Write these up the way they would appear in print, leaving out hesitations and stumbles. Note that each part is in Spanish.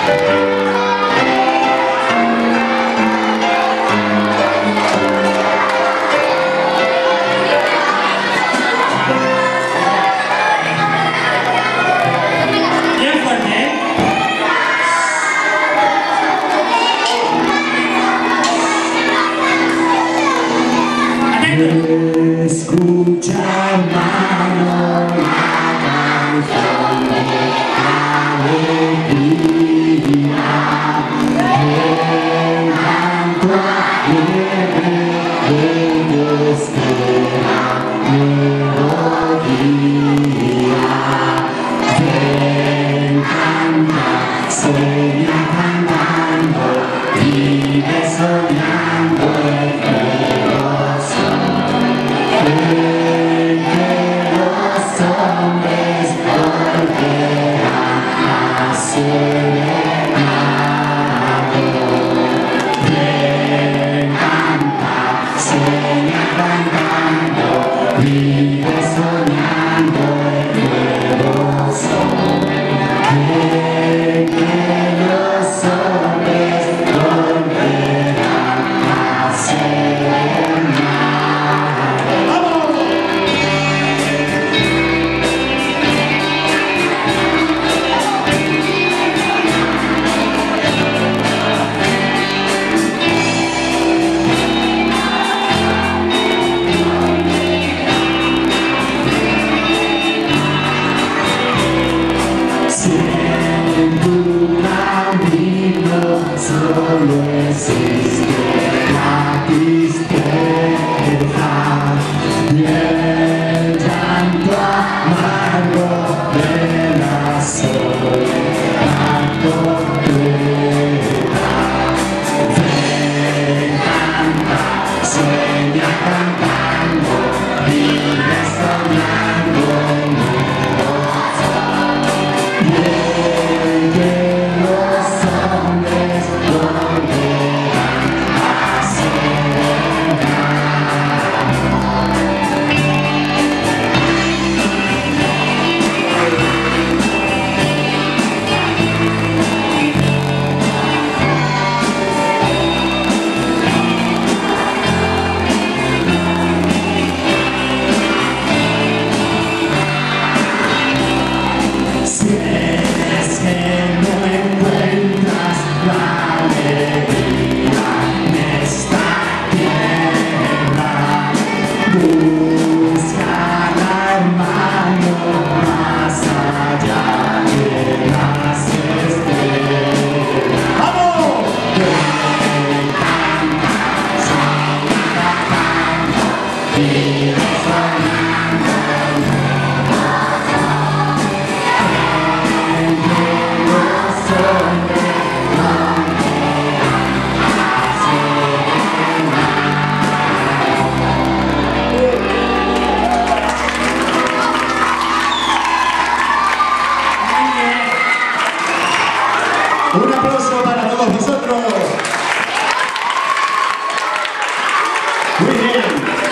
Escucha, hermano, la canción de alegría, el canto alegre de Dios que da melodía. Ven, canta, sueña cantando, vive soñando el precioso. Que los hombres volverán a ser hermanos. Ven, canta, sueña cantando, vive soñando el nuevo sol. Que los hombres volverán a ser hermanos. Solo existe la tristeza y el llanto amargo de la soledad completa. Ven, canta, sueña cantando, vive soñando en nuevo sol. Que los hombres volverán a ser si es que no encuentras la alegría en esta tierra, búscala, hermano, más allá de las estrellas. ¡Vamos! Ven, canta, sueña cantando, vive soñando el nuevo sol. Que los hombres volverán a ser hermanos. Un aplauso para todos vosotros. Muy bien.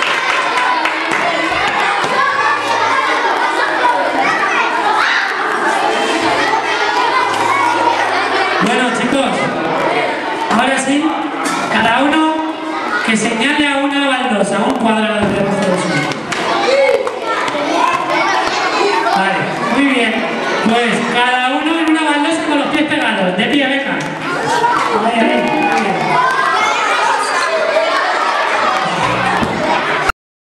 Bueno, chicos, ahora sí, cada uno que señale a una baldosa, a un cuadrado de vosotros. Vale, muy bien, pues cada